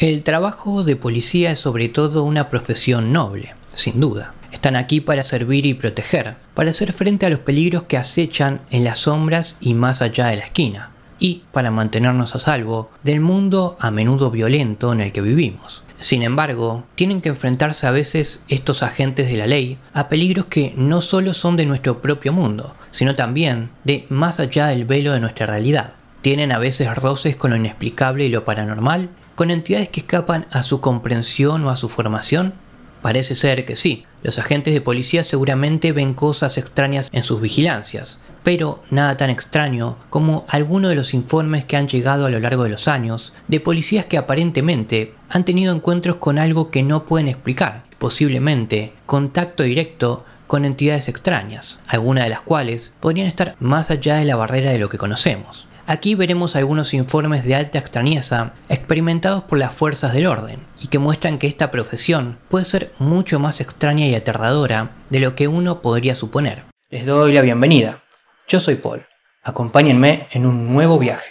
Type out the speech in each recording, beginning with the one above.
El trabajo de policía es sobre todo una profesión noble, sin duda. Están aquí para servir y proteger, para hacer frente a los peligros que acechan en las sombras y más allá de la esquina, y para mantenernos a salvo del mundo a menudo violento en el que vivimos. Sin embargo, tienen que enfrentarse a veces estos agentes de la ley a peligros que no solo son de nuestro propio mundo, sino también de más allá del velo de nuestra realidad. Tienen a veces roces con lo inexplicable y lo paranormal, con entidades que escapan a su comprensión o a su formación. Parece ser que sí, los agentes de policía seguramente ven cosas extrañas en sus vigilancias, pero nada tan extraño como algunos de los informes que han llegado a lo largo de los años de policías que aparentemente han tenido encuentros con algo que no pueden explicar, posiblemente contacto directo con entidades extrañas, algunas de las cuales podrían estar más allá de la barrera de lo que conocemos. Aquí veremos algunos informes de alta extrañeza experimentados por las fuerzas del orden y que muestran que esta profesión puede ser mucho más extraña y aterradora de lo que uno podría suponer. Les doy la bienvenida. Yo soy Paul. Acompáñenme en un nuevo viaje.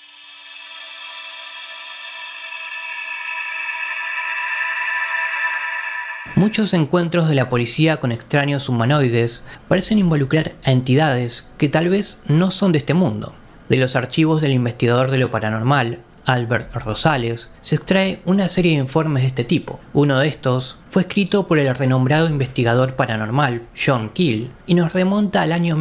Muchos encuentros de la policía con extraños humanoides parecen involucrar a entidades que tal vez no son de este mundo. De los archivos del investigador de lo paranormal, Albert Rosales, se extrae una serie de informes de este tipo. Uno de estos fue escrito por el renombrado investigador paranormal John Keel y nos remonta al año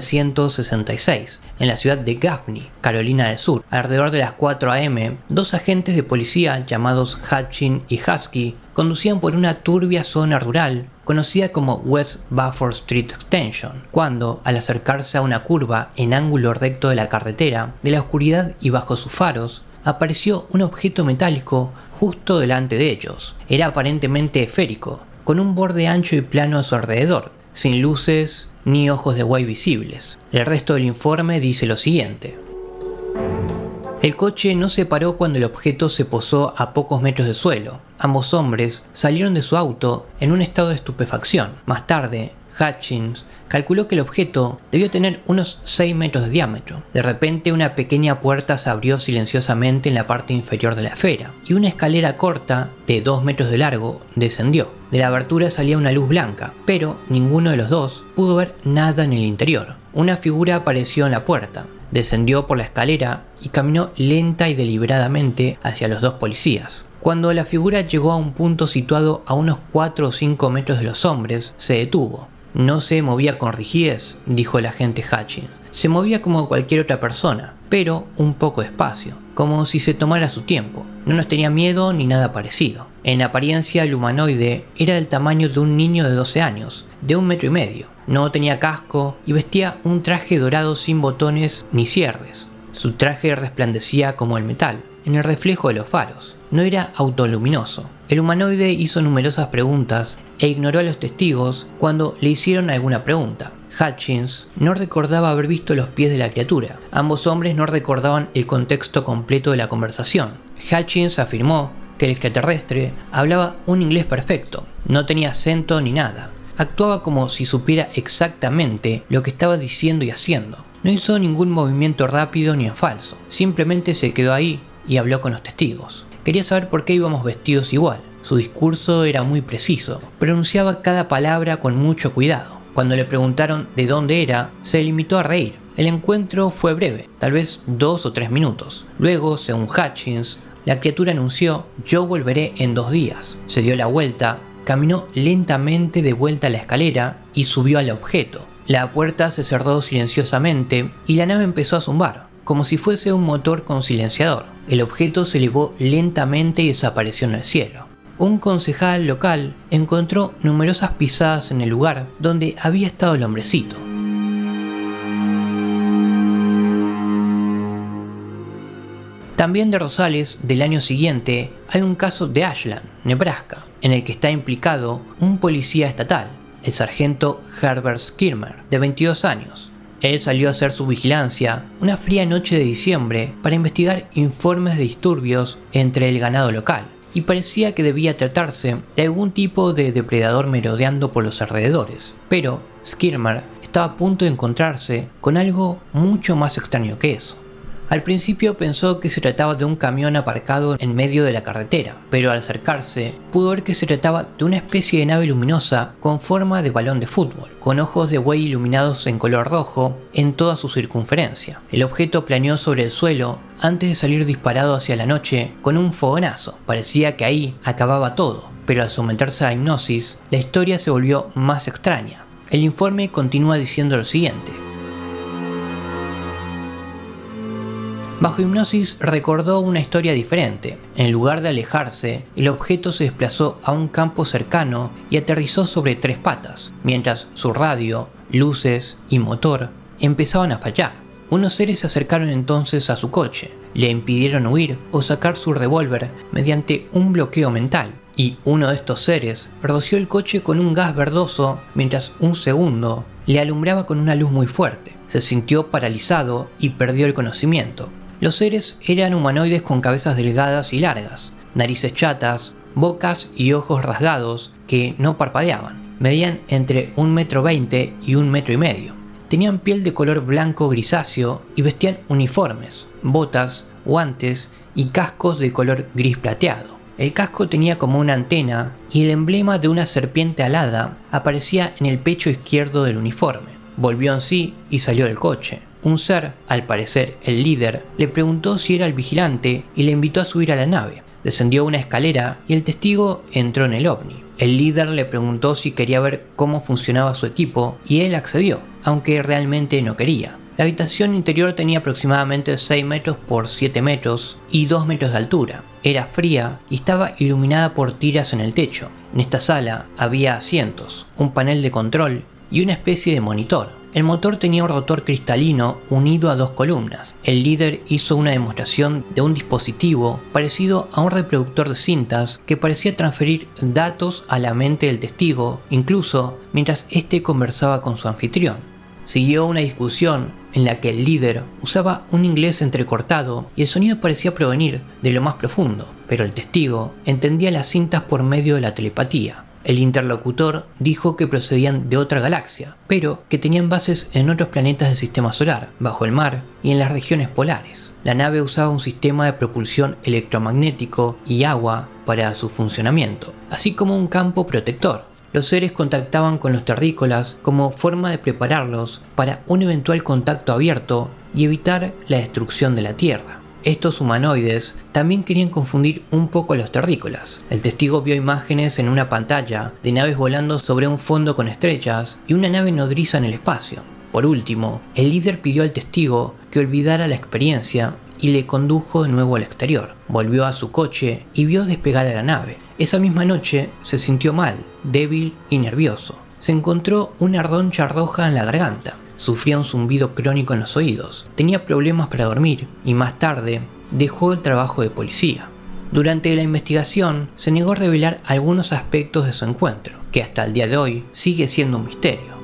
1966, en la ciudad de Gaffney, Carolina del Sur. Alrededor de las 4 a.m., dos agentes de policía llamados Hutchins y Husky conducían por una turbia zona rural conocida como West Buford Street Extension, cuando, al acercarse a una curva en ángulo recto de la carretera, de la oscuridad y bajo sus faros, apareció un objeto metálico justo delante de ellos. Era aparentemente esférico, con un borde ancho y plano a su alrededor, sin luces ni ojos de buey visibles. El resto del informe dice lo siguiente. El coche no se paró cuando el objeto se posó a pocos metros del suelo. Ambos hombres salieron de su auto en un estado de estupefacción. Más tarde, Hutchins calculó que el objeto debió tener unos 6 metros de diámetro. De repente, una pequeña puerta se abrió silenciosamente en la parte inferior de la esfera, y una escalera corta, de 2 metros de largo, descendió. De la abertura salía una luz blanca, pero ninguno de los dos pudo ver nada en el interior. Una figura apareció en la puerta, descendió por la escalera y caminó lenta y deliberadamente hacia los dos policías. Cuando la figura llegó a un punto situado a unos 4 o 5 metros de los hombres, se detuvo. No se movía con rigidez, dijo el agente Hutchins. Se movía como cualquier otra persona, pero un poco despacio, como si se tomara su tiempo. No nos tenía miedo ni nada parecido. En apariencia, el humanoide era del tamaño de un niño de 12 años, de 1,5 metros. No tenía casco y vestía un traje dorado sin botones ni cierres. Su traje resplandecía como el metal, en el reflejo de los faros. No era autoluminoso. El humanoide hizo numerosas preguntas e ignoró a los testigos cuando le hicieron alguna pregunta. Hutchins no recordaba haber visto los pies de la criatura. Ambos hombres no recordaban el contexto completo de la conversación. Hutchins afirmó que el extraterrestre hablaba un inglés perfecto, no tenía acento ni nada. Actuaba como si supiera exactamente lo que estaba diciendo y haciendo. No hizo ningún movimiento rápido ni en falso. Simplemente se quedó ahí y habló con los testigos. Quería saber por qué íbamos vestidos igual. Su discurso era muy preciso. Pronunciaba cada palabra con mucho cuidado. Cuando le preguntaron de dónde era, se limitó a reír. El encuentro fue breve, tal vez 2 o 3 minutos. Luego, según Hutchins, la criatura anunció: "Yo volveré en 2 días". Se dio la vuelta, caminó lentamente de vuelta a la escalera y subió al objeto. La puerta se cerró silenciosamente y la nave empezó a zumbar, como si fuese un motor con silenciador. El objeto se elevó lentamente y desapareció en el cielo. Un concejal local encontró numerosas pisadas en el lugar donde había estado el hombrecito. También de Rosales, del año siguiente, hay un caso de Ashland, Nebraska, en el que está implicado un policía estatal, el sargento Herbert Skirmer, de 22 años. Él salió a hacer su vigilancia una fría noche de diciembre para investigar informes de disturbios entre el ganado local, y parecía que debía tratarse de algún tipo de depredador merodeando por los alrededores. Pero Skirmer estaba a punto de encontrarse con algo mucho más extraño que eso. Al principio pensó que se trataba de un camión aparcado en medio de la carretera, pero al acercarse pudo ver que se trataba de una especie de nave luminosa con forma de balón de fútbol, con ojos de buey iluminados en color rojo en toda su circunferencia. El objeto planeó sobre el suelo antes de salir disparado hacia la noche con un fogonazo. Parecía que ahí acababa todo, pero al someterse a hipnosis, la historia se volvió más extraña. El informe continúa diciendo lo siguiente. Bajo hipnosis recordó una historia diferente. En lugar de alejarse, el objeto se desplazó a un campo cercano y aterrizó sobre 3 patas, mientras su radio, luces y motor empezaban a fallar. Unos seres se acercaron entonces a su coche, le impidieron huir o sacar su revólver mediante un bloqueo mental, y uno de estos seres roció el coche con un gas verdoso mientras un segundo le alumbraba con una luz muy fuerte. Se sintió paralizado y perdió el conocimiento. Los seres eran humanoides con cabezas delgadas y largas, narices chatas, bocas y ojos rasgados que no parpadeaban. Medían entre 1,20 m y 1,5 m. Tenían piel de color blanco grisáceo y vestían uniformes, botas, guantes y cascos de color gris plateado. El casco tenía como una antena y el emblema de una serpiente alada aparecía en el pecho izquierdo del uniforme. Volvió en sí y salió del coche. Un ser, al parecer el líder, le preguntó si era el vigilante y le invitó a subir a la nave. Descendió una escalera y el testigo entró en el ovni. El líder le preguntó si quería ver cómo funcionaba su equipo y él accedió, aunque realmente no quería. La habitación interior tenía aproximadamente 6 metros por 7 metros y 2 metros de altura. Era fría y estaba iluminada por tiras en el techo. En esta sala había asientos, un panel de control y una especie de monitor. El motor tenía un rotor cristalino unido a 2 columnas. El líder hizo una demostración de un dispositivo parecido a un reproductor de cintas que parecía transferir datos a la mente del testigo, incluso mientras éste conversaba con su anfitrión. Siguió una discusión en la que el líder usaba un inglés entrecortado y el sonido parecía provenir de lo más profundo, pero el testigo entendía las cintas por medio de la telepatía. El interlocutor dijo que procedían de otra galaxia, pero que tenían bases en otros planetas del sistema solar, bajo el mar y en las regiones polares. La nave usaba un sistema de propulsión electromagnético y agua para su funcionamiento, así como un campo protector. Los seres contactaban con los terrícolas como forma de prepararlos para un eventual contacto abierto y evitar la destrucción de la Tierra. Estos humanoides también querían confundir un poco a los terrícolas. El testigo vio imágenes en una pantalla de naves volando sobre un fondo con estrellas y una nave nodriza en el espacio. Por último, el líder pidió al testigo que olvidara la experiencia y le condujo de nuevo al exterior. Volvió a su coche y vio despegar a la nave. Esa misma noche se sintió mal, débil y nervioso. Se encontró una roncha roja en la garganta. Sufría un zumbido crónico en los oídos, tenía problemas para dormir y más tarde dejó el trabajo de policía. Durante la investigación se negó a revelar algunos aspectos de su encuentro, que hasta el día de hoy sigue siendo un misterio.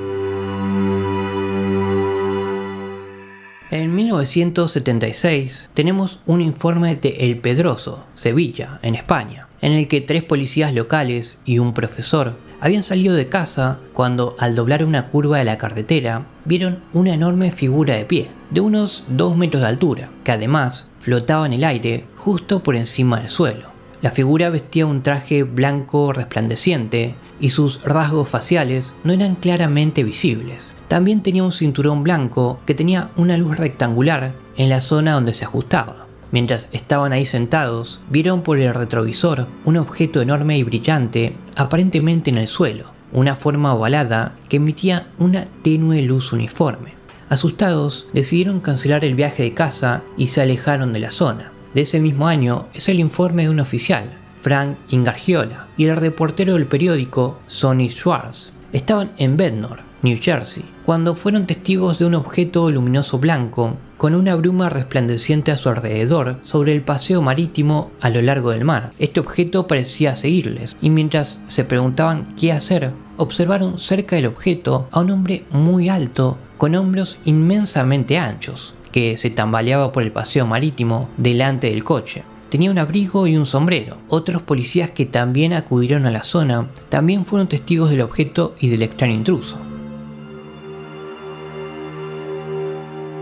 En 1976 tenemos un informe de El Pedroso, Sevilla, en España, en el que 3 policías locales y un profesor habían salido de casa cuando, al doblar una curva de la carretera, vieron una enorme figura de pie, de unos 2 metros de altura, que además flotaba en el aire justo por encima del suelo. La figura vestía un traje blanco resplandeciente y sus rasgos faciales no eran claramente visibles. También tenía un cinturón blanco que tenía una luz rectangular en la zona donde se ajustaba. Mientras estaban ahí sentados, vieron por el retrovisor un objeto enorme y brillante, aparentemente en el suelo, una forma ovalada que emitía una tenue luz uniforme. Asustados, decidieron cancelar el viaje de casa y se alejaron de la zona. De ese mismo año es el informe de un oficial, Frank Ingargiola, y el reportero del periódico, Sonny Schwartz. Estaban en Bednor, New Jersey, cuando fueron testigos de un objeto luminoso blanco con una bruma resplandeciente a su alrededor sobre el paseo marítimo a lo largo del mar. Este objeto parecía seguirles, y mientras se preguntaban qué hacer, observaron cerca del objeto a un hombre muy alto con hombros inmensamente anchos, que se tambaleaba por el paseo marítimo delante del coche. Tenía un abrigo y un sombrero. Otros policías que también acudieron a la zona también fueron testigos del objeto y del extraño intruso.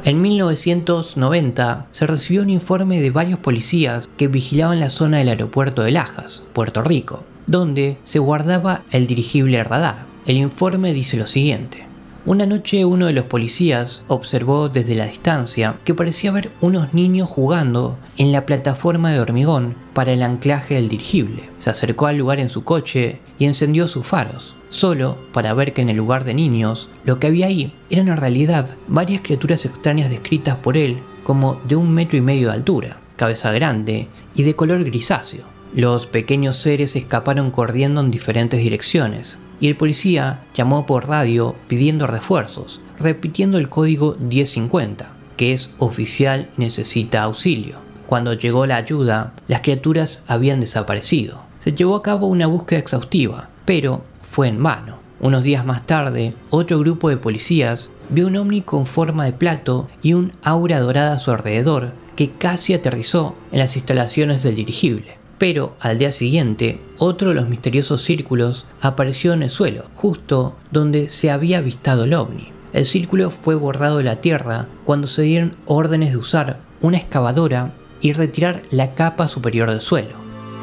En 1990 se recibió un informe de varios policías que vigilaban la zona del aeropuerto de Lajas, Puerto Rico, donde se guardaba el dirigible radar. El informe dice lo siguiente: una noche uno de los policías observó desde la distancia que parecía haber unos niños jugando en la plataforma de hormigón para el anclaje del dirigible. Se acercó al lugar en su coche y encendió sus faros, solo para ver que en el lugar de niños, lo que había ahí eran en realidad varias criaturas extrañas descritas por él como de 1,5 metros de altura, cabeza grande y de color grisáceo. Los pequeños seres escaparon corriendo en diferentes direcciones, y el policía llamó por radio pidiendo refuerzos, repitiendo el código 1050, que es oficial necesita auxilio. Cuando llegó la ayuda, las criaturas habían desaparecido. Se llevó a cabo una búsqueda exhaustiva, pero fue en vano. Unos días más tarde, otro grupo de policías vio un ovni con forma de plato y un aura dorada a su alrededor que casi aterrizó en las instalaciones del dirigible. Pero al día siguiente, otro de los misteriosos círculos apareció en el suelo, justo donde se había avistado el ovni. El círculo fue borrado de la tierra cuando se dieron órdenes de usar una excavadora y retirar la capa superior del suelo.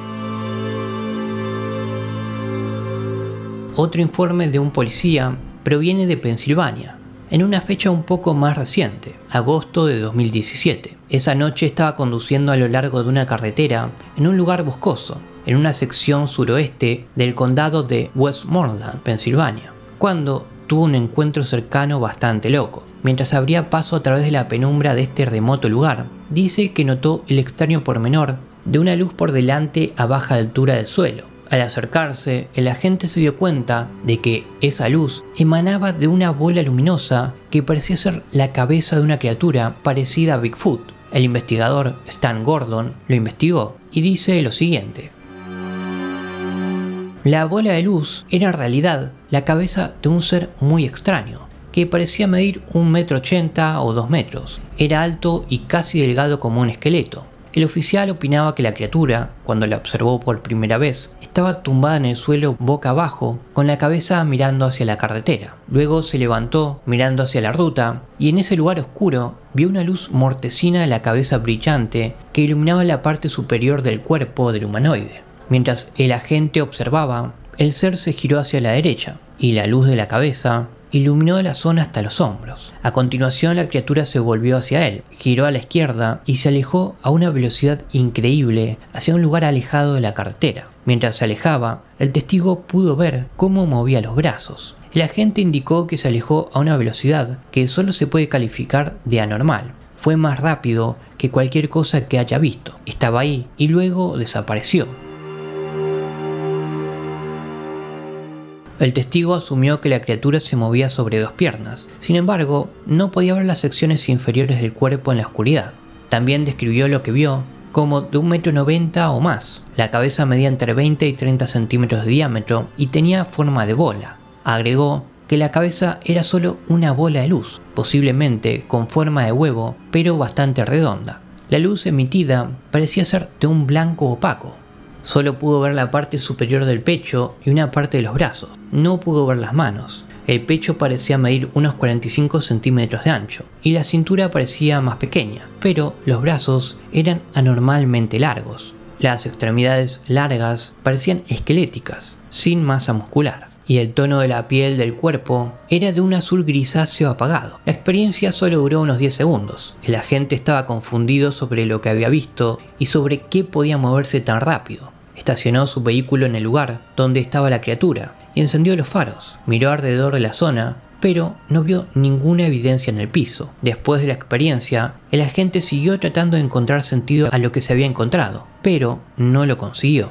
Otro informe de un policía proviene de Pensilvania, en una fecha un poco más reciente, agosto de 2017. Esa noche estaba conduciendo a lo largo de una carretera en un lugar boscoso, en una sección suroeste del condado de Westmoreland, Pensilvania, cuando tuvo un encuentro cercano bastante loco. Mientras abría paso a través de la penumbra de este remoto lugar, dice que notó el extraño pormenor de una luz por delante a baja altura del suelo. Al acercarse, el agente se dio cuenta de que esa luz emanaba de una bola luminosa que parecía ser la cabeza de una criatura parecida a Bigfoot. El investigador Stan Gordon lo investigó y dice lo siguiente: la bola de luz era en realidad la cabeza de un ser muy extraño, que parecía medir 1,80 m o 2 metros. Era alto y casi delgado como un esqueleto. El oficial opinaba que la criatura, cuando la observó por primera vez, estaba tumbada en el suelo boca abajo, con la cabeza mirando hacia la carretera. Luego se levantó mirando hacia la ruta y en ese lugar oscuro vio una luz mortecina de la cabeza brillante que iluminaba la parte superior del cuerpo del humanoide. Mientras el agente observaba, el ser se giró hacia la derecha y la luz de la cabeza iluminó la zona hasta los hombros. A continuación la criatura se volvió hacia él, giró a la izquierda y se alejó a una velocidad increíble hacia un lugar alejado de la carretera. Mientras se alejaba, el testigo pudo ver cómo movía los brazos. El agente indicó que se alejó a una velocidad que solo se puede calificar de anormal. Fue más rápido que cualquier cosa que haya visto. Estaba ahí y luego desapareció. El testigo asumió que la criatura se movía sobre 2 piernas, sin embargo, no podía ver las secciones inferiores del cuerpo en la oscuridad. También describió lo que vio como de 1,90 m o más. La cabeza medía entre 20 y 30 centímetros de diámetro y tenía forma de bola. Agregó que la cabeza era solo una bola de luz, posiblemente con forma de huevo, pero bastante redonda. La luz emitida parecía ser de un blanco opaco. Solo pudo ver la parte superior del pecho y una parte de los brazos. No pudo ver las manos. El pecho parecía medir unos 45 centímetros de ancho y la cintura parecía más pequeña, pero los brazos eran anormalmente largos. Las extremidades largas parecían esqueléticas, sin masa muscular, y el tono de la piel del cuerpo era de un azul grisáceo apagado. La experiencia solo duró unos 10 segundos. El agente estaba confundido sobre lo que había visto y sobre qué podía moverse tan rápido. Estacionó su vehículo en el lugar donde estaba la criatura y encendió los faros. Miró alrededor de la zona, pero no vio ninguna evidencia en el piso. Después de la experiencia, el agente siguió tratando de encontrar sentido a lo que se había encontrado, pero no lo consiguió.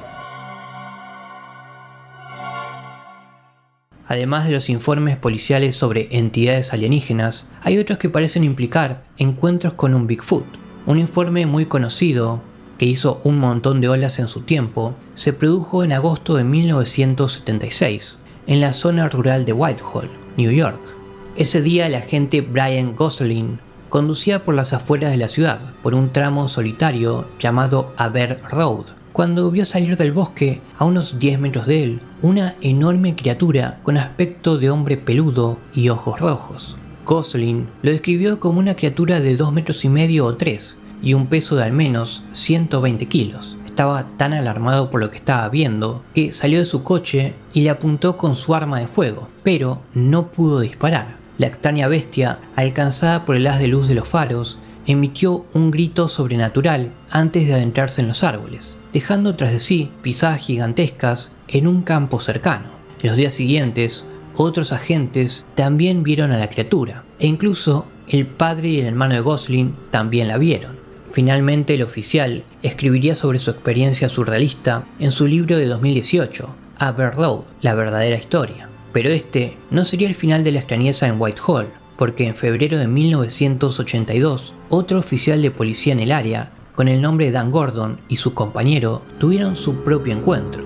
Además de los informes policiales sobre entidades alienígenas, hay otros que parecen implicar encuentros con un Bigfoot. Un informe muy conocido, que hizo un montón de olas en su tiempo, se produjo en agosto de 1976, en la zona rural de Whitehall, New York. Ese día el agente Brian Gosling conducía por las afueras de la ciudad, por un tramo solitario llamado Aber Road, cuando vio salir del bosque, a unos 10 metros de él, una enorme criatura con aspecto de hombre peludo y ojos rojos. Gosling lo describió como una criatura de 2,5 metros o 3 y un peso de al menos 120 kilos. Estaba tan alarmado por lo que estaba viendo que salió de su coche y le apuntó con su arma de fuego, pero no pudo disparar. La extraña bestia, alcanzada por el haz de luz de los faros, emitió un grito sobrenatural antes de adentrarse en los árboles, dejando tras de sí pisadas gigantescas en un campo cercano. En los días siguientes, otros agentes también vieron a la criatura, e incluso el padre y el hermano de Gosling también la vieron. Finalmente, el oficial escribiría sobre su experiencia surrealista en su libro de 2018, Aberlour, la verdadera historia. Pero este no sería el final de la extrañeza en Whitehall, porque en febrero de 1982, otro oficial de policía en el área, con el nombre de Dan Gordon, y su compañero tuvieron su propio encuentro.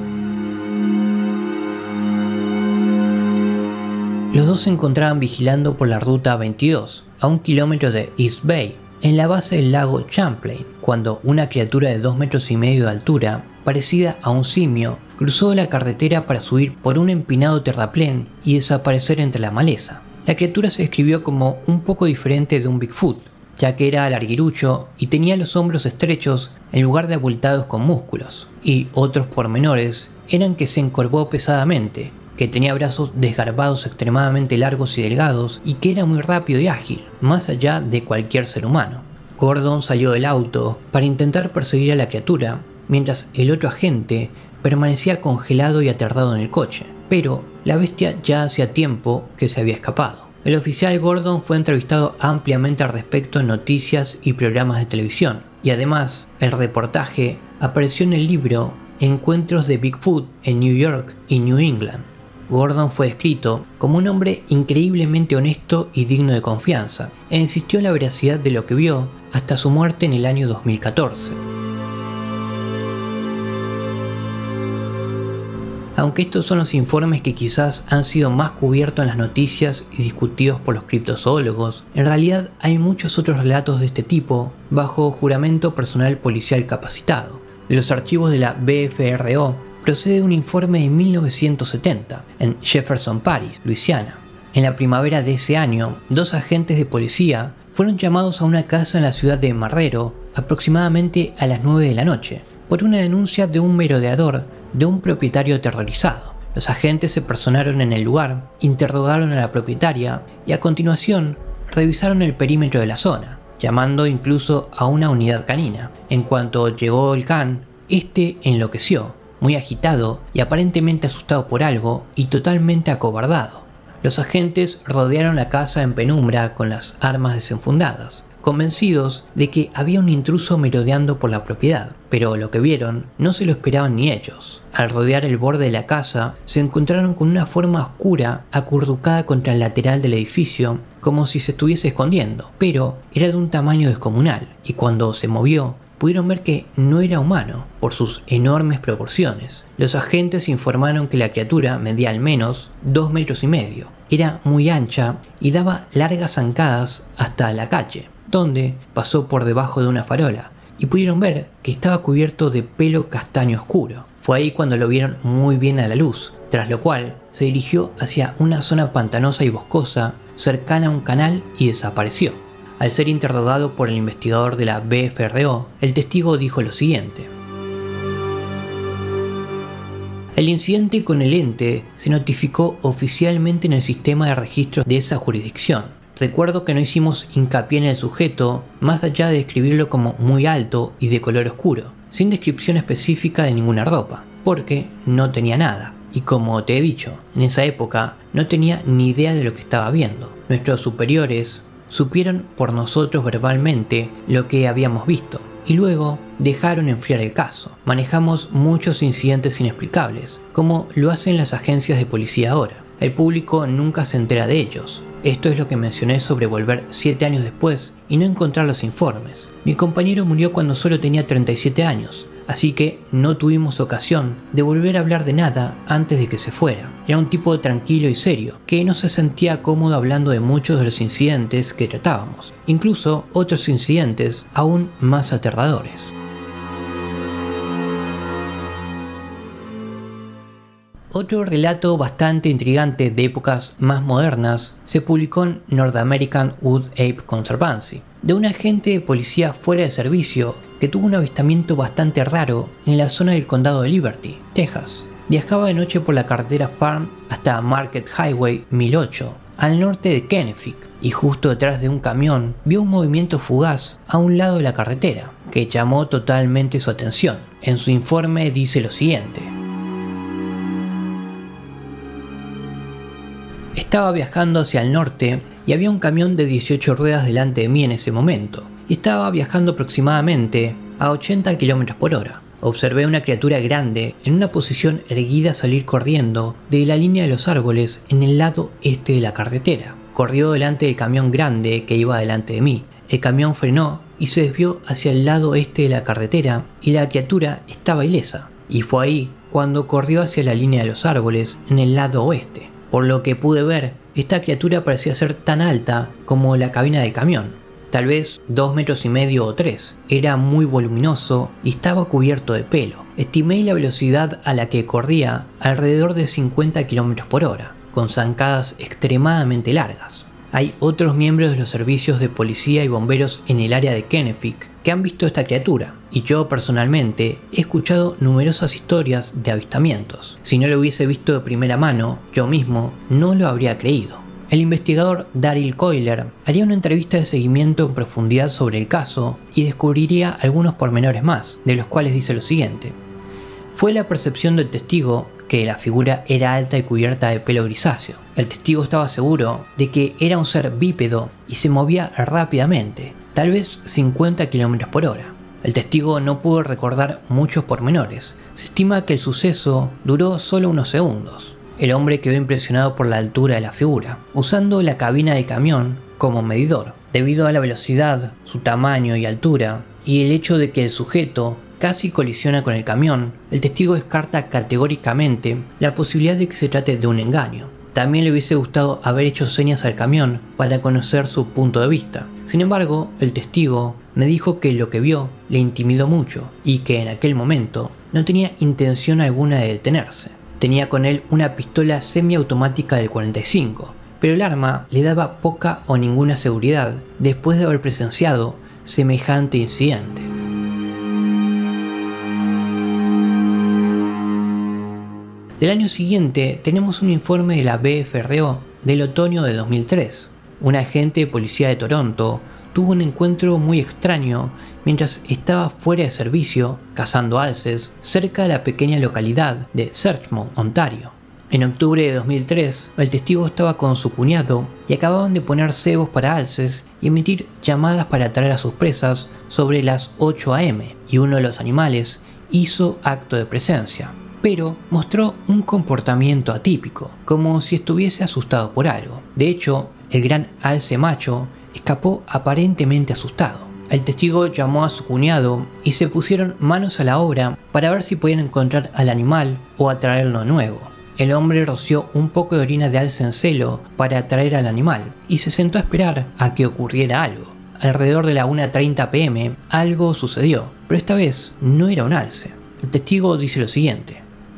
Los dos se encontraban vigilando por la ruta 22, a 1 kilómetro de East Bay, en la base del lago Champlain, cuando una criatura de 2,5 metros de altura, parecida a un simio, cruzó la carretera para subir por un empinado terraplén y desaparecer entre la maleza. La criatura se describió como un poco diferente de un Bigfoot, ya que era larguirucho y tenía los hombros estrechos en lugar de abultados con músculos, y otros pormenores eran que se encorvó pesadamente, que tenía brazos desgarbados extremadamente largos y delgados y que era muy rápido y ágil, más allá de cualquier ser humano. Gordon salió del auto para intentar perseguir a la criatura, mientras el otro agente permanecía congelado y aterrado en el coche, pero la bestia ya hacía tiempo que se había escapado. El oficial Gordon fue entrevistado ampliamente al respecto en noticias y programas de televisión, y además el reportaje apareció en el libro Encuentros de Bigfoot en New York y New England. Gordon fue descrito como un hombre increíblemente honesto y digno de confianza, e insistió en la veracidad de lo que vio hasta su muerte en el año 2014. Aunque estos son los informes que quizás han sido más cubiertos en las noticias y discutidos por los criptozoólogos, en realidad hay muchos otros relatos de este tipo bajo juramento personal policial capacitado. De los archivos de la BFRO procede un informe de 1970 en Jefferson Parish, Luisiana. En la primavera de ese año, 2 agentes de policía fueron llamados a una casa en la ciudad de Marrero aproximadamente a las 9 de la noche por una denuncia de un merodeador de un propietario aterrorizado. Los agentes se personaron en el lugar, interrogaron a la propietaria y a continuación revisaron el perímetro de la zona, llamando incluso a una unidad canina. En cuanto llegó el can, este enloqueció, muy agitado y aparentemente asustado por algo y totalmente acobardado. Los agentes rodearon la casa en penumbra con las armas desenfundadas, convencidos de que había un intruso merodeando por la propiedad, pero lo que vieron no se lo esperaban ni ellos. Al rodear el borde de la casa, se encontraron con una forma oscura acurrucada contra el lateral del edificio, como si se estuviese escondiendo, pero era de un tamaño descomunal, y cuando se movió, pudieron ver que no era humano por sus enormes proporciones. Los agentes informaron que la criatura medía al menos 2,5 metros. Era muy ancha y daba largas zancadas hasta la calle, donde pasó por debajo de una farola, y pudieron ver que estaba cubierto de pelo castaño oscuro. Fue ahí cuando lo vieron muy bien a la luz, tras lo cual se dirigió hacia una zona pantanosa y boscosa cercana a un canal y desapareció. Al ser interrogado por el investigador de la BFRO, el testigo dijo lo siguiente: el incidente con el ente se notificó oficialmente en el sistema de registros de esa jurisdicción. Recuerdo que no hicimos hincapié en el sujeto, más allá de describirlo como muy alto y de color oscuro, sin descripción específica de ninguna ropa, porque no tenía nada. Y como te he dicho, en esa época no tenía ni idea de lo que estaba viendo. Nuestros superiores supieron por nosotros verbalmente lo que habíamos visto, y luego dejaron enfriar el caso. Manejamos muchos incidentes inexplicables, como lo hacen las agencias de policía ahora. El público nunca se entera de ellos. Esto es lo que mencioné sobre volver 7 años después y no encontrar los informes. Mi compañero murió cuando solo tenía 37 años, así que no tuvimos ocasión de volver a hablar de nada antes de que se fuera. Era un tipo tranquilo y serio, que no se sentía cómodo hablando de muchos de los incidentes que tratábamos, incluso otros incidentes aún más aterradores. Otro relato bastante intrigante de épocas más modernas se publicó en North American Wood Ape Conservancy, de un agente de policía fuera de servicio que tuvo un avistamiento bastante raro en la zona del condado de Liberty, Texas. Viajaba de noche por la carretera Farm hasta Market Highway 1008, al norte de Kennefic, y justo detrás de un camión vio un movimiento fugaz a un lado de la carretera, que llamó totalmente su atención. En su informe dice lo siguiente: estaba viajando hacia el norte y había un camión de 18 ruedas delante de mí en ese momento, y estaba viajando aproximadamente a 80 km por hora. Observé una criatura grande en una posición erguida salir corriendo de la línea de los árboles en el lado este de la carretera. Corrió delante del camión grande que iba delante de mí. El camión frenó y se desvió hacia el lado este de la carretera y la criatura estaba ilesa. Y fue ahí cuando corrió hacia la línea de los árboles en el lado oeste. Por lo que pude ver, esta criatura parecía ser tan alta como la cabina del camión. Tal vez 2,5 metros o 3. Era muy voluminoso y estaba cubierto de pelo. Estimé la velocidad a la que corría alrededor de 50 km por hora, con zancadas extremadamente largas. Hay otros miembros de los servicios de policía y bomberos en el área de Kennefic que han visto esta criatura, y yo personalmente he escuchado numerosas historias de avistamientos. Si no lo hubiese visto de primera mano, yo mismo no lo habría creído. El investigador Daryl Coyler haría una entrevista de seguimiento en profundidad sobre el caso y descubriría algunos pormenores más, de los cuales dice lo siguiente: fue la percepción del testigo que la figura era alta y cubierta de pelo grisáceo. El testigo estaba seguro de que era un ser bípedo y se movía rápidamente, tal vez 50 km por hora. El testigo no pudo recordar muchos pormenores. Se estima que el suceso duró solo unos segundos. El hombre quedó impresionado por la altura de la figura, usando la cabina del camión como medidor. Debido a la velocidad, su tamaño y altura, y el hecho de que el sujeto casi colisiona con el camión, el testigo descarta categóricamente la posibilidad de que se trate de un engaño. También le hubiese gustado haber hecho señas al camión para conocer su punto de vista. Sin embargo, el testigo me dijo que lo que vio le intimidó mucho y que en aquel momento no tenía intención alguna de detenerse. Tenía con él una pistola semiautomática del 45, pero el arma le daba poca o ninguna seguridad después de haber presenciado semejante incidente. Del año siguiente tenemos un informe de la BFRO del otoño de 2003. Un agente de policía de Toronto tuvo un encuentro muy extraño mientras estaba fuera de servicio cazando alces cerca de la pequeña localidad de Searchmont, Ontario. En octubre de 2003, el testigo estaba con su cuñado y acababan de poner cebos para alces y emitir llamadas para atraer a sus presas sobre las 8 am, y uno de los animales hizo acto de presencia, pero mostró un comportamiento atípico, como si estuviese asustado por algo. De hecho, el gran alce macho escapó aparentemente asustado. El testigo llamó a su cuñado y se pusieron manos a la obra para ver si podían encontrar al animal o atraerlo de nuevo. El hombre roció un poco de orina de alce en celo para atraer al animal y se sentó a esperar a que ocurriera algo. Alrededor de la 1:30 p.m. algo sucedió, pero esta vez no era un alce. El testigo dice lo siguiente: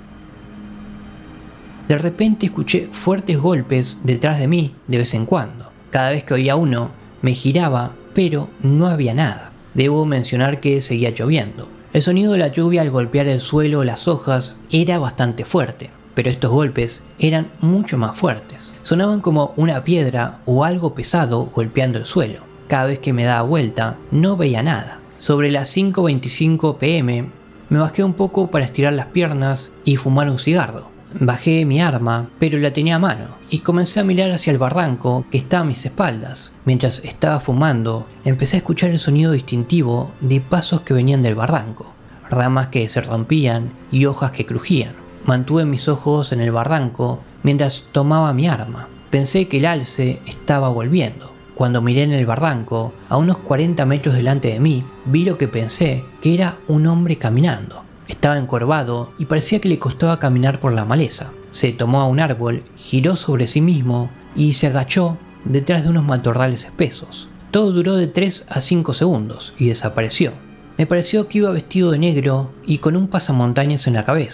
de repente escuché fuertes golpes detrás de mí de vez en cuando. Cada vez que oía uno, me giraba, pero no había nada. Debo mencionar que seguía lloviendo. El sonido de la lluvia al golpear el suelo o las hojas era bastante fuerte, pero estos golpes eran mucho más fuertes. Sonaban como una piedra o algo pesado golpeando el suelo. Cada vez que me daba vuelta, no veía nada. Sobre las 5:25 p.m., me bajé un poco para estirar las piernas y fumar un cigarro. Bajé mi arma, pero la tenía a mano, y comencé a mirar hacia el barranco que estaba a mis espaldas. Mientras estaba fumando, empecé a escuchar el sonido distintivo de pasos que venían del barranco, ramas que se rompían y hojas que crujían. Mantuve mis ojos en el barranco mientras tomaba mi arma. Pensé que el alce estaba volviendo. Cuando miré en el barranco, a unos 40 metros delante de mí, vi lo que pensé que era un hombre caminando. Estaba encorvado y parecía que le costaba caminar por la maleza. Se tomó a un árbol, giró sobre sí mismo y se agachó detrás de unos matorrales espesos. Todo duró de 3 a 5 segundos y desapareció. Me pareció que iba vestido de negro y con un pasamontañas en la cabeza.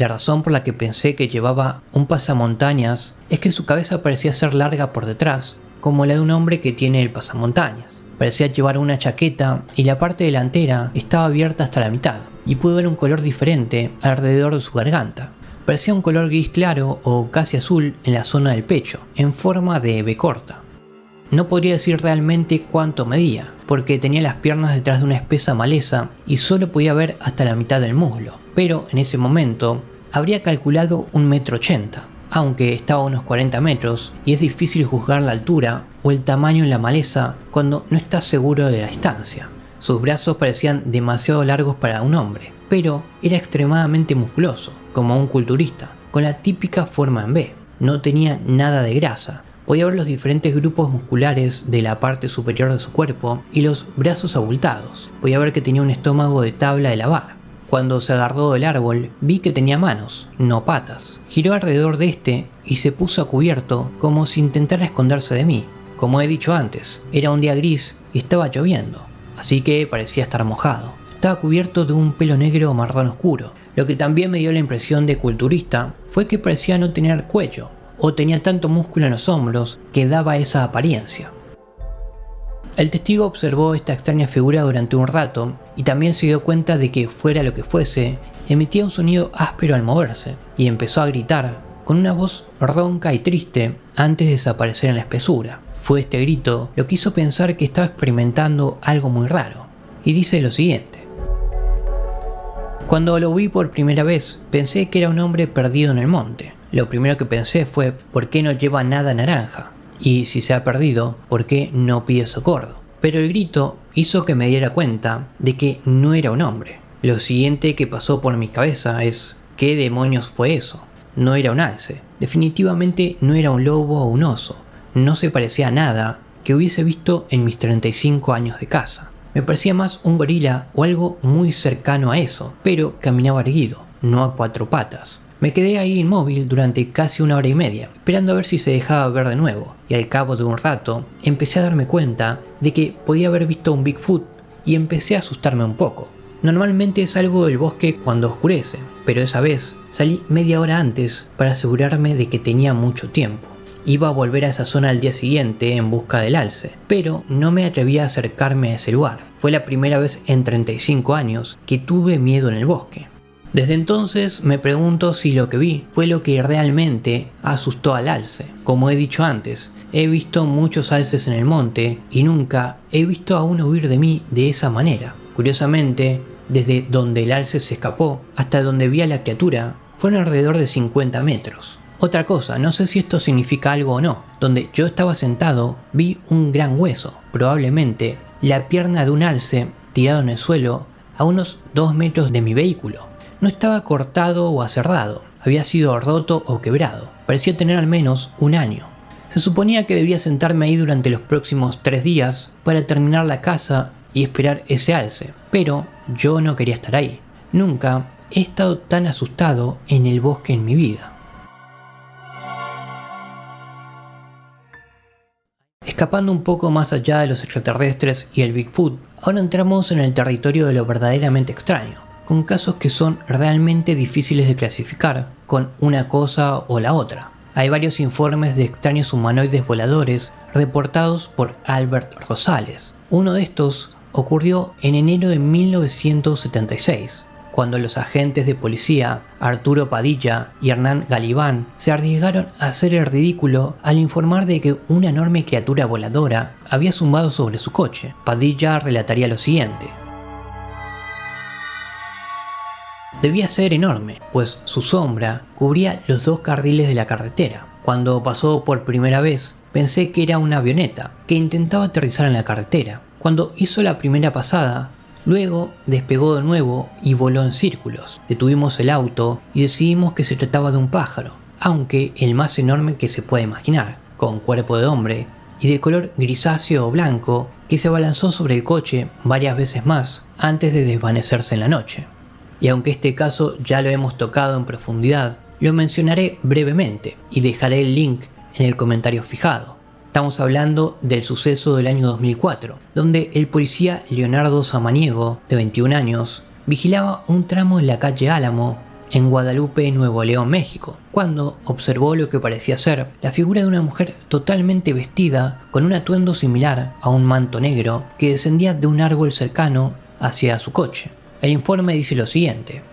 La razón por la que pensé que llevaba un pasamontañas es que su cabeza parecía ser larga por detrás, como la de un hombre que tiene el pasamontañas. Parecía llevar una chaqueta y la parte delantera estaba abierta hasta la mitad, y pude ver un color diferente alrededor de su garganta. Parecía un color gris claro o casi azul en la zona del pecho, en forma de V corta. No podría decir realmente cuánto medía, porque tenía las piernas detrás de una espesa maleza y solo podía ver hasta la mitad del muslo, pero en ese momento habría calculado 1,80 m, aunque estaba a unos 40 metros y es difícil juzgar la altura o el tamaño en la maleza cuando no estás seguro de la distancia. Sus brazos parecían demasiado largos para un hombre, pero era extremadamente musculoso, como un culturista, con la típica forma en V. No tenía nada de grasa. Podía ver los diferentes grupos musculares de la parte superior de su cuerpo y los brazos abultados. Podía ver que tenía un estómago de tabla de lavar. Cuando se agarró del árbol, vi que tenía manos, no patas. Giró alrededor de este y se puso a cubierto como si intentara esconderse de mí. Como he dicho antes, era un día gris y estaba lloviendo, así que parecía estar mojado. Estaba cubierto de un pelo negro o marrón oscuro. Lo que también me dio la impresión de culturista fue que parecía no tener cuello, o tenía tanto músculo en los hombros que daba esa apariencia. El testigo observó esta extraña figura durante un rato y también se dio cuenta de que, fuera lo que fuese, emitía un sonido áspero al moverse y empezó a gritar con una voz ronca y triste antes de desaparecer en la espesura. Fue este grito lo que hizo pensar que estaba experimentando algo muy raro, y dice lo siguiente: cuando lo vi por primera vez, pensé que era un hombre perdido en el monte. Lo primero que pensé fue, ¿por qué no lleva nada naranja? Y si se ha perdido, ¿por qué no pide socorro? Pero el grito hizo que me diera cuenta de que no era un hombre. Lo siguiente que pasó por mi cabeza es, ¿qué demonios fue eso? No era un alce. Definitivamente no era un lobo o un oso. No se parecía a nada que hubiese visto en mis 35 años de caza. Me parecía más un gorila o algo muy cercano a eso, pero caminaba erguido, no a 4 patas. Me quedé ahí inmóvil durante casi 1 hora y media, esperando a ver si se dejaba ver de nuevo, y al cabo de un rato empecé a darme cuenta de que podía haber visto un Bigfoot y empecé a asustarme un poco. Normalmente salgo del bosque cuando oscurece, pero esa vez salí media hora antes para asegurarme de que tenía mucho tiempo. Iba a volver a esa zona al día siguiente en busca del alce, pero no me atreví a acercarme a ese lugar. Fue la primera vez en 35 años que tuve miedo en el bosque. Desde entonces me pregunto si lo que vi fue lo que realmente asustó al alce. Como he dicho antes, he visto muchos alces en el monte y nunca he visto a uno huir de mí de esa manera. Curiosamente, desde donde el alce se escapó hasta donde vi a la criatura fueron alrededor de 50 metros. Otra cosa, no sé si esto significa algo o no. Donde yo estaba sentado vi un gran hueso, probablemente la pierna de un alce tirado en el suelo a unos 2 metros de mi vehículo. No estaba cortado o aserrado, había sido roto o quebrado. Parecía tener al menos 1 año. Se suponía que debía sentarme ahí durante los próximos 3 días para terminar la caza y esperar ese alce, pero yo no quería estar ahí. Nunca he estado tan asustado en el bosque en mi vida. Escapando un poco más allá de los extraterrestres y el Bigfoot, ahora entramos en el territorio de lo verdaderamente extraño, con casos que son realmente difíciles de clasificar con una cosa o la otra. Hay varios informes de extraños humanoides voladores reportados por Albert Rosales. Uno de estos ocurrió en enero de 1976, cuando los agentes de policía Arturo Padilla y Hernán Galiván se arriesgaron a hacer el ridículo al informar de que una enorme criatura voladora había zumbado sobre su coche. Padilla relataría lo siguiente: debía ser enorme, pues su sombra cubría los 2 carriles de la carretera. Cuando pasó por primera vez, pensé que era una avioneta que intentaba aterrizar en la carretera. Cuando hizo la primera pasada, luego despegó de nuevo y voló en círculos. Detuvimos el auto y decidimos que se trataba de un pájaro, aunque el más enorme que se pueda imaginar, con cuerpo de hombre y de color grisáceo o blanco, que se abalanzó sobre el coche varias veces más antes de desvanecerse en la noche. Y aunque este caso ya lo hemos tocado en profundidad, lo mencionaré brevemente y dejaré el link en el comentario fijado. Estamos hablando del suceso del año 2004, donde el policía Leonardo Samaniego, de 21 años, vigilaba un tramo en la calle Álamo en Guadalupe, Nuevo León, México, cuando observó lo que parecía ser la figura de una mujer totalmente vestida con un atuendo similar a un manto negro que descendía de un árbol cercano hacia su coche. El informe dice lo siguiente: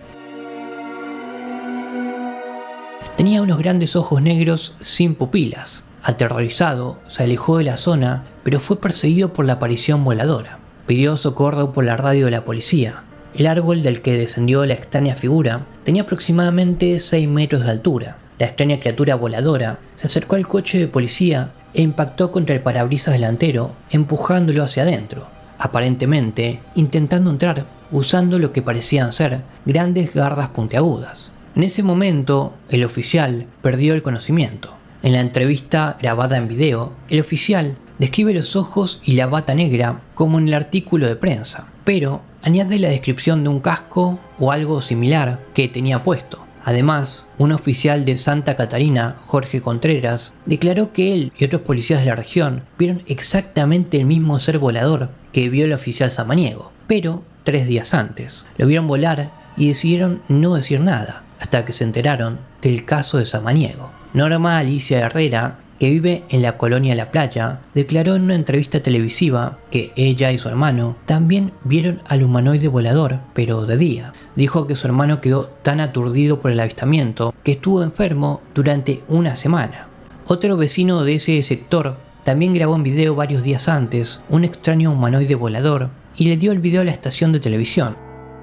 tenía unos grandes ojos negros sin pupilas. Aterrorizado, se alejó de la zona, pero fue perseguido por la aparición voladora. Pidió socorro por la radio de la policía. El árbol del que descendió la extraña figura tenía aproximadamente 6 metros de altura. La extraña criatura voladora se acercó al coche de policía e impactó contra el parabrisas delantero, empujándolo hacia adentro, aparentemente intentando entrar usando lo que parecían ser grandes garras puntiagudas. En ese momento, el oficial perdió el conocimiento. En la entrevista grabada en video, el oficial describe los ojos y la bata negra como en el artículo de prensa, pero añade la descripción de un casco o algo similar que tenía puesto. Además, un oficial de Santa Catarina, Jorge Contreras, declaró que él y otros policías de la región vieron exactamente el mismo ser volador que vio el oficial samaniego, pero 3 días antes. Lo vieron volar y decidieron no decir nada, hasta que se enteraron del caso de samaniego. Norma Alicia Herrera, que vive en la colonia La Playa, declaró en una entrevista televisiva que ella y su hermano también vieron al humanoide volador, pero de día. Dijo que su hermano quedó tan aturdido por el avistamiento que estuvo enfermo durante una semana. Otro vecino de ese sector también grabó en video varios días antes un extraño humanoide volador y le dio el video a la estación de televisión.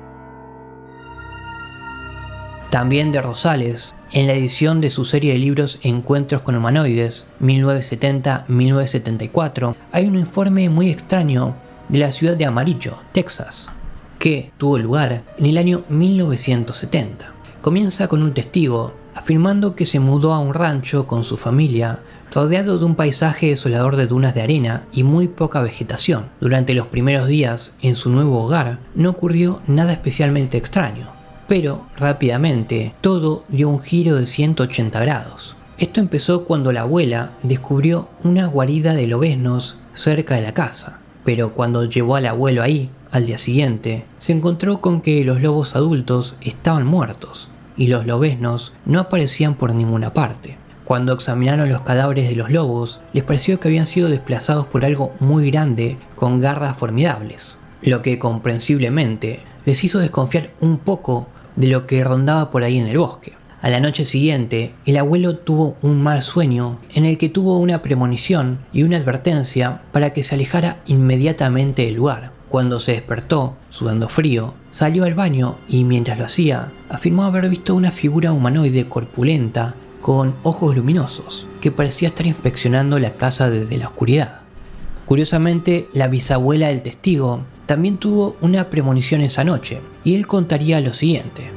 También de Rosales, en la edición de su serie de libros Encuentros con Humanoides, 1970-1974, hay un informe muy extraño de la ciudad de Amarillo, Texas, que tuvo lugar en el año 1970. Comienza con un testigo afirmando que se mudó a un rancho con su familia, rodeado de un paisaje desolador de dunas de arena y muy poca vegetación. Durante los primeros días en su nuevo hogar no ocurrió nada especialmente extraño, pero rápidamente todo dio un giro de 180 grados. Esto empezó cuando la abuela descubrió una guarida de lobeznos cerca de la casa, pero cuando llevó al abuelo ahí, al día siguiente, se encontró con que los lobos adultos estaban muertos y los lobeznos no aparecían por ninguna parte. Cuando examinaron los cadáveres de los lobos, les pareció que habían sido desplazados por algo muy grande con garras formidables, lo que comprensiblemente les hizo desconfiar un poco de lo que rondaba por ahí en el bosque. A la noche siguiente, el abuelo tuvo un mal sueño en el que tuvo una premonición y una advertencia para que se alejara inmediatamente del lugar. Cuando se despertó, sudando frío, salió al baño y mientras lo hacía, afirmó haber visto una figura humanoide corpulenta con ojos luminosos que parecía estar inspeccionando la casa desde la oscuridad. Curiosamente, la bisabuela del testigo también tuvo una premonición esa noche, y él contaría lo siguiente.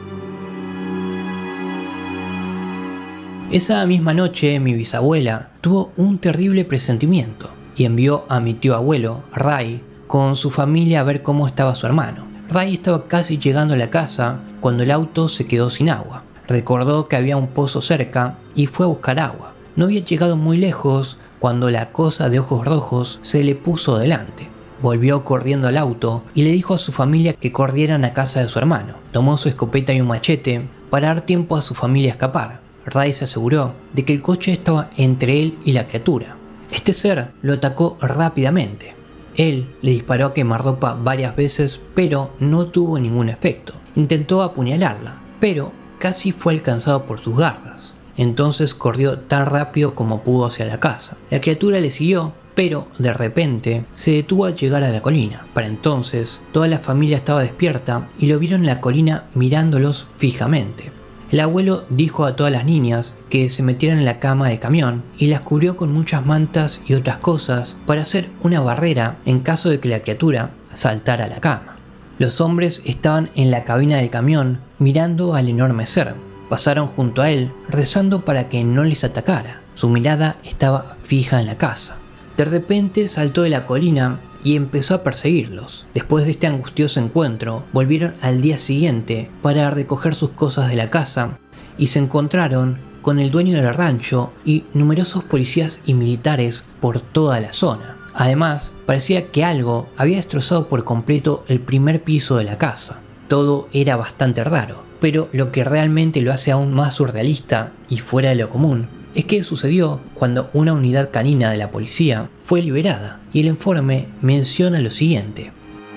Esa misma noche mi bisabuela tuvo un terrible presentimiento y envió a mi tío abuelo, Ray, con su familia a ver cómo estaba su hermano. Ray estaba casi llegando a la casa cuando el auto se quedó sin agua. Recordó que había un pozo cerca y fue a buscar agua. No había llegado muy lejos cuando la cosa de ojos rojos se le puso delante. Volvió corriendo al auto y le dijo a su familia que corrieran a casa de su hermano. Tomó su escopeta y un machete para dar tiempo a su familia a escapar. Ray se aseguró de que el coche estaba entre él y la criatura. Este ser lo atacó rápidamente. Él le disparó a quemarropa varias veces, pero no tuvo ningún efecto. Intentó apuñalarla, pero casi fue alcanzado por sus garras. Entonces corrió tan rápido como pudo hacia la casa. La criatura le siguió, pero de repente se detuvo al llegar a la colina. Para entonces toda la familia estaba despierta y lo vieron en la colina mirándolos fijamente. El abuelo dijo a todas las niñas que se metieran en la cama del camión y las cubrió con muchas mantas y otras cosas para hacer una barrera en caso de que la criatura saltara a la cama. Los hombres estaban en la cabina del camión mirando al enorme ser. Pasaron junto a él rezando para que no les atacara. Su mirada estaba fija en la casa. De repente saltó de la colina y empezó a perseguirlos. Después de este angustioso encuentro, volvieron al día siguiente para recoger sus cosas de la casa y se encontraron con el dueño del rancho y numerosos policías y militares por toda la zona. Además, parecía que algo había destrozado por completo el primer piso de la casa. Todo era bastante raro, Pero lo que realmente lo hace aún más surrealista y fuera de lo común es que sucedió cuando una unidad canina de la policía fue liberada, y el informe menciona lo siguiente.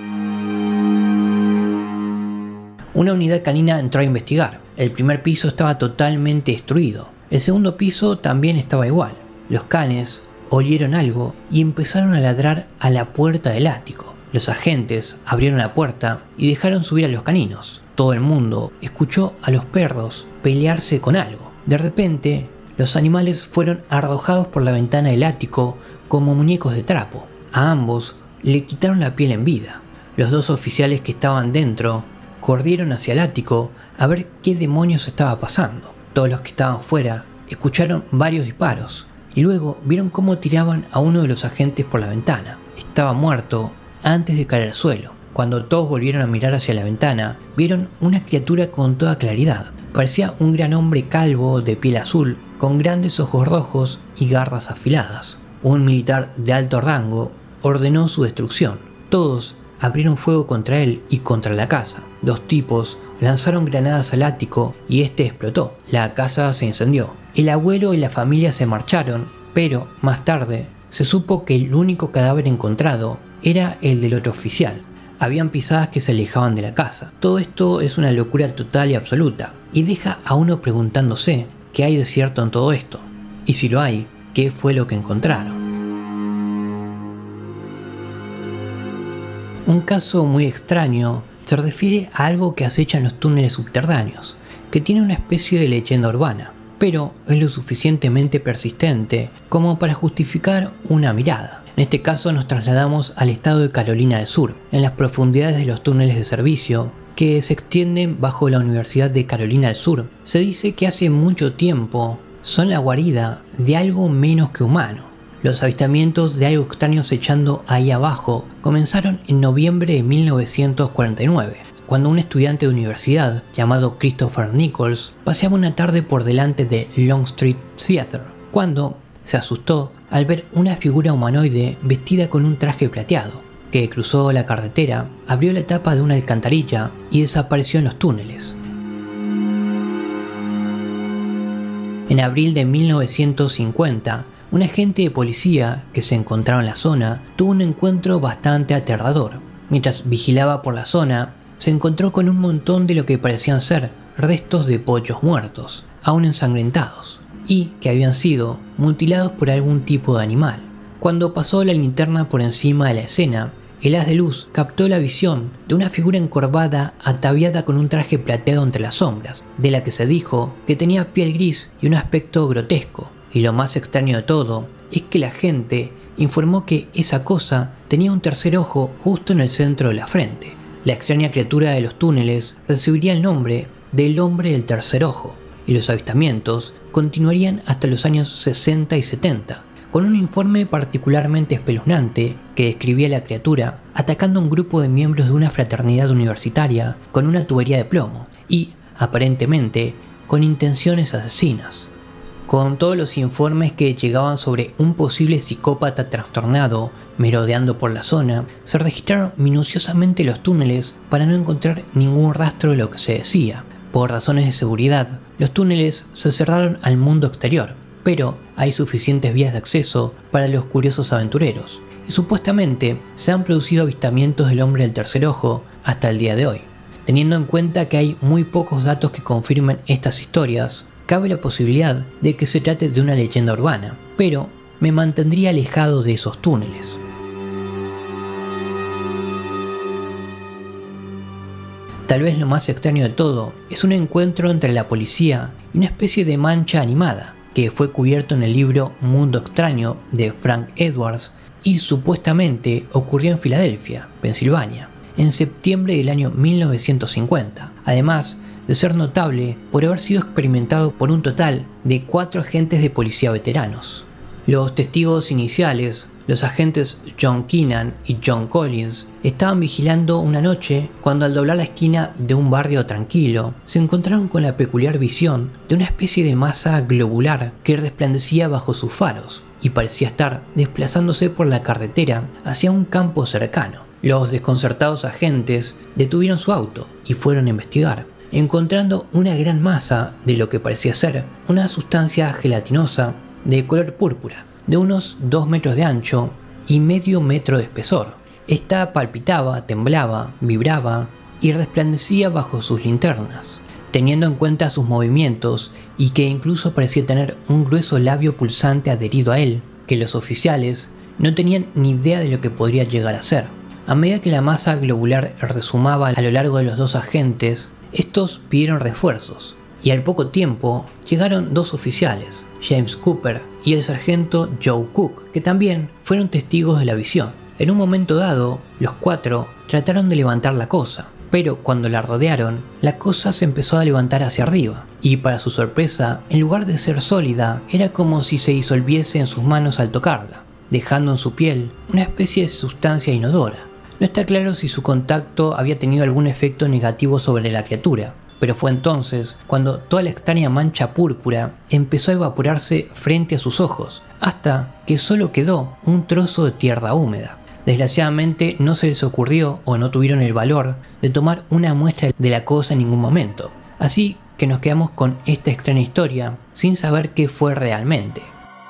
Una unidad canina entró a investigar. El primer piso estaba totalmente destruido. El segundo piso también estaba igual. Los canes olieron algo y empezaron a ladrar a la puerta del ático. Los agentes abrieron la puerta y dejaron subir a los caninos. Todo el mundo escuchó a los perros pelearse con algo. De repente, los animales fueron arrojados por la ventana del ático como muñecos de trapo. A ambos le quitaron la piel en vida. Los dos oficiales que estaban dentro corrieron hacia el ático a ver qué demonios estaba pasando. Todos los que estaban fuera escucharon varios disparos y luego vieron cómo tiraban a uno de los agentes por la ventana. Estaba muerto antes de caer al suelo. Cuando todos volvieron a mirar hacia la ventana, vieron una criatura con toda claridad. Parecía un gran hombre calvo de piel azul, con grandes ojos rojos y garras afiladas. Un militar de alto rango ordenó su destrucción. Todos abrieron fuego contra él y contra la casa. Dos tipos lanzaron granadas al ático y este explotó. La casa se incendió. El abuelo y la familia se marcharon, pero más tarde se supo que el único cadáver encontrado era el del otro oficial. Habían pisadas que se alejaban de la casa. Todo esto es una locura total y absoluta, y deja a uno preguntándose qué hay de cierto en todo esto, y si lo hay, qué fue lo que encontraron. Un caso muy extraño se refiere a algo que acecha en los túneles subterráneos, que tiene una especie de leyenda urbana, pero es lo suficientemente persistente como para justificar una mirada. En este caso nos trasladamos al estado de Carolina del Sur, en las profundidades de los túneles de servicio que se extienden bajo la Universidad de Carolina del Sur. Se dice que hace mucho tiempo son la guarida de algo menos que humano. Los avistamientos de algo extraño acechando ahí abajo comenzaron en noviembre de 1949, cuando un estudiante de universidad llamado Christopher Nichols paseaba una tarde por delante de Long Street Theater, cuando se asustó al ver una figura humanoide vestida con un traje plateado, que cruzó la carretera, abrió la tapa de una alcantarilla y desapareció en los túneles. En abril de 1950, un agente de policía que se encontraba en la zona tuvo un encuentro bastante aterrador. Mientras vigilaba por la zona, se encontró con un montón de lo que parecían ser restos de pollos muertos, aún ensangrentados, y que habían sido mutilados por algún tipo de animal. Cuando pasó la linterna por encima de la escena, el haz de luz captó la visión de una figura encorvada ataviada con un traje plateado entre las sombras, de la que se dijo que tenía piel gris y un aspecto grotesco. Y lo más extraño de todo es que la gente informó que esa cosa tenía un tercer ojo justo en el centro de la frente. La extraña criatura de los túneles recibiría el nombre del hombre del tercer ojo, y los avistamientos continuarían hasta los años 60 y 70, con un informe particularmente espeluznante que describía a la criatura atacando a un grupo de miembros de una fraternidad universitaria con una tubería de plomo y, aparentemente, con intenciones asesinas. Con todos los informes que llegaban sobre un posible psicópata trastornado merodeando por la zona, se registraron minuciosamente los túneles para no encontrar ningún rastro de lo que se decía. Por razones de seguridad, los túneles se cerraron al mundo exterior, pero hay suficientes vías de acceso para los curiosos aventureros, y supuestamente se han producido avistamientos del hombre del tercer ojo hasta el día de hoy. Teniendo en cuenta que hay muy pocos datos que confirmen estas historias, cabe la posibilidad de que se trate de una leyenda urbana, pero me mantendría alejado de esos túneles. Tal vez lo más extraño de todo es un encuentro entre la policía y una especie de mancha animada que fue cubierto en el libro Mundo Extraño de Frank Edwards y supuestamente ocurrió en Filadelfia, Pensilvania, en septiembre del año 1950, además de ser notable por haber sido experimentado por un total de 4 agentes de policía veteranos. Los testigos iniciales, los agentes John Keenan y John Collins, estaban vigilando una noche cuando al doblar la esquina de un barrio tranquilo, se encontraron con la peculiar visión de una especie de masa globular que resplandecía bajo sus faros y parecía estar desplazándose por la carretera hacia un campo cercano. Los desconcertados agentes detuvieron su auto y fueron a investigar. encontrando una gran masa de lo que parecía ser una sustancia gelatinosa de color púrpura, de unos 2 metros de ancho y medio metro de espesor. Esta palpitaba, temblaba, vibraba y resplandecía bajo sus linternas, teniendo en cuenta sus movimientos y que incluso parecía tener un grueso labio pulsante adherido a él, que los oficiales no tenían ni idea de lo que podría llegar a ser. A medida que la masa globular resumaba a lo largo de los 2 agentes, estos pidieron refuerzos, y al poco tiempo llegaron 2 oficiales, James Cooper y el sargento Joe Cook, que también fueron testigos de la visión. En un momento dado, los 4 trataron de levantar la cosa, pero cuando la rodearon, la cosa se empezó a levantar hacia arriba, y para su sorpresa, en lugar de ser sólida, era como si se disolviese en sus manos al tocarla, dejando en su piel una especie de sustancia inodora. No está claro si su contacto había tenido algún efecto negativo sobre la criatura, pero fue entonces cuando toda la extraña mancha púrpura empezó a evaporarse frente a sus ojos, hasta que solo quedó un trozo de tierra húmeda. Desgraciadamente no se les ocurrió o no tuvieron el valor de tomar una muestra de la cosa en ningún momento, así que nos quedamos con esta extraña historia sin saber qué fue realmente.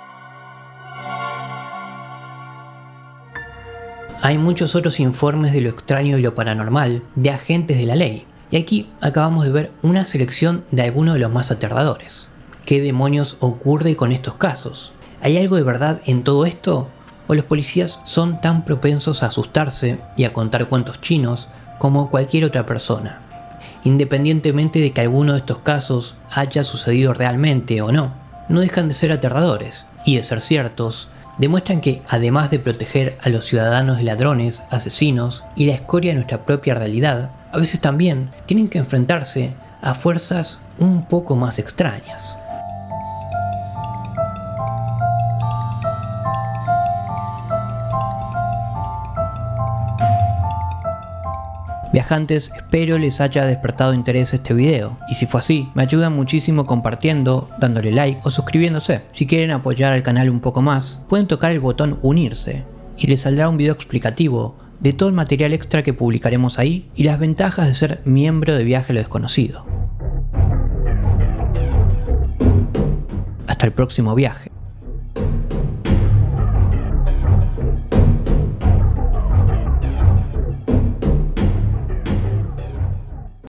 Hay muchos otros informes de lo extraño y lo paranormal de agentes de la ley, y aquí acabamos de ver una selección de algunos de los más aterradores. ¿Qué demonios ocurre con estos casos? ¿Hay algo de verdad en todo esto? ¿O los policías son tan propensos a asustarse y a contar cuentos chinos como cualquier otra persona? Independientemente de que alguno de estos casos haya sucedido realmente o no, no dejan de ser aterradores y de ser ciertos. Demuestran que, además de proteger a los ciudadanos de ladrones, asesinos y la escoria de nuestra propia realidad, a veces también tienen que enfrentarse a fuerzas un poco más extrañas. Viajantes, espero les haya despertado interés este video, y si fue así, me ayudan muchísimo compartiendo, dándole like o suscribiéndose. Si quieren apoyar al canal un poco más, pueden tocar el botón unirse, y les saldrá un video explicativo de todo el material extra que publicaremos ahí y las ventajas de ser miembro de Viaje a lo Desconocido. Hasta el próximo viaje.